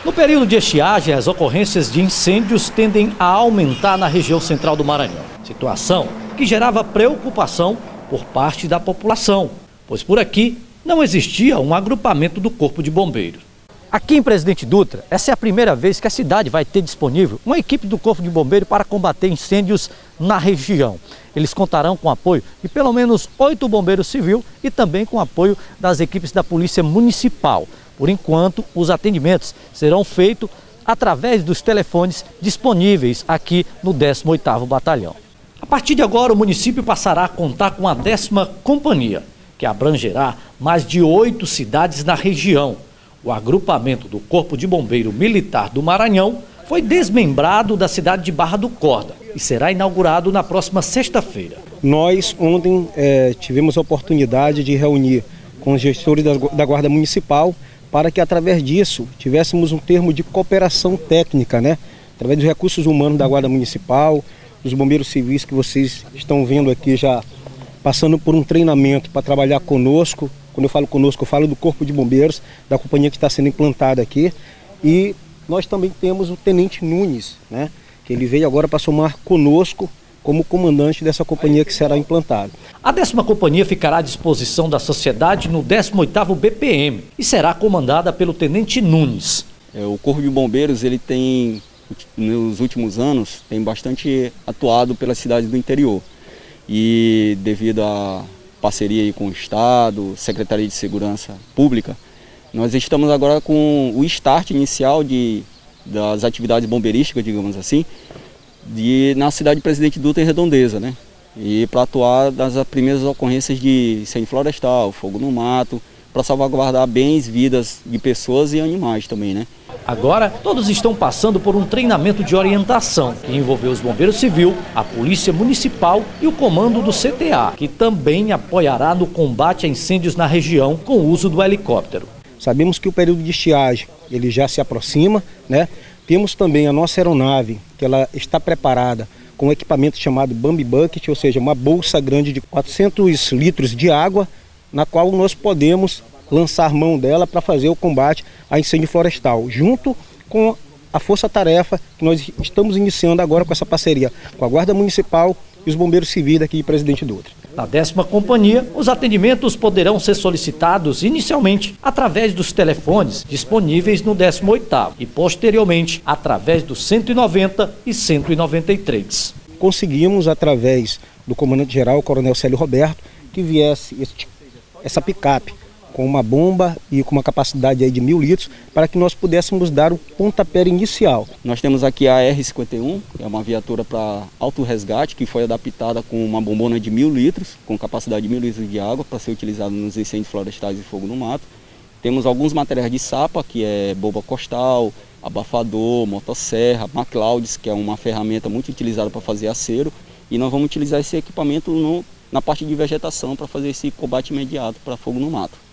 No período de estiagem, as ocorrências de incêndios tendem a aumentar na região central do Maranhão. Situação que gerava preocupação por parte da população, pois por aqui não existia um agrupamento do Corpo de Bombeiros. Aqui em Presidente Dutra, essa é a primeira vez que a cidade vai ter disponível uma equipe do Corpo de Bombeiros para combater incêndios na região. Eles contarão com o apoio de pelo menos 8 bombeiros civis e também com o apoio das equipes da Polícia Municipal. Por enquanto, os atendimentos serão feitos através dos telefones disponíveis aqui no 18º Batalhão. A partir de agora, o município passará a contar com a 10ª Companhia, que abrangerá mais de 8 cidades na região. O agrupamento do Corpo de Bombeiro Militar do Maranhão foi desmembrado da cidade de Barra do Corda e será inaugurado na próxima sexta-feira. Nós ontem tivemos a oportunidade de reunir com os gestores da Guarda Municipal para que através disso tivéssemos um termo de cooperação técnica, né? Através dos recursos humanos da Guarda Municipal, dos bombeiros civis que vocês estão vendo aqui já passando por um treinamento para trabalhar conosco. Quando eu falo conosco, eu falo do Corpo de Bombeiros, da companhia que está sendo implantada aqui. E nós também temos o Tenente Nunes, né? Que ele veio agora para somar conosco como comandante dessa companhia que será implantada. A 10ª Companhia ficará à disposição da sociedade no 18º BPM e será comandada pelo Tenente Nunes. O Corpo de Bombeiros, ele tem, nos últimos anos, tem bastante atuado pelas cidades do interior. E devido à parceria aí com o Estado, Secretaria de Segurança Pública, nós estamos agora com o start inicial das atividades bombeirísticas, digamos assim, na cidade de Presidente Dutra e Redondeza, né? E para atuar nas primeiras ocorrências de incêndio florestal, fogo no mato, para salvaguardar bens, vidas de pessoas e animais também, né? Agora, todos estão passando por um treinamento de orientação que envolveu os bombeiros civis, a Polícia Municipal e o comando do CTA, que também apoiará no combate a incêndios na região com o uso do helicóptero. Sabemos que o período de estiagem ele já se aproxima, né? Temos também a nossa aeronave, que ela está preparada com um equipamento chamado Bambi Bucket, ou seja, uma bolsa grande de 400 litros de água, na qual nós podemos lançar mão dela para fazer o combate a incêndio florestal, junto com a força-tarefa que nós estamos iniciando agora com essa parceria com a Guarda Municipal e os bombeiros civis daqui de Presidente Dutra. Na 10ª Companhia, os atendimentos poderão ser solicitados inicialmente através dos telefones disponíveis no 18º e posteriormente através do 190 e 193. Conseguimos, através do comandante-geral, o Coronel Célio Roberto, que viesse essa picape com uma bomba e com uma capacidade aí de 1.000 litros, para que nós pudéssemos dar o pontapé inicial. Nós temos aqui a R51, que é uma viatura para auto-resgate, que foi adaptada com uma bombona de 1.000 litros, com capacidade de 1.000 litros de água, para ser utilizada nos incêndios florestais e fogo no mato. Temos alguns materiais de sapa, que é bomba costal, abafador, motosserra, MacLeods, que é uma ferramenta muito utilizada para fazer acero, e nós vamos utilizar esse equipamento na parte de vegetação para fazer esse combate imediato para fogo no mato.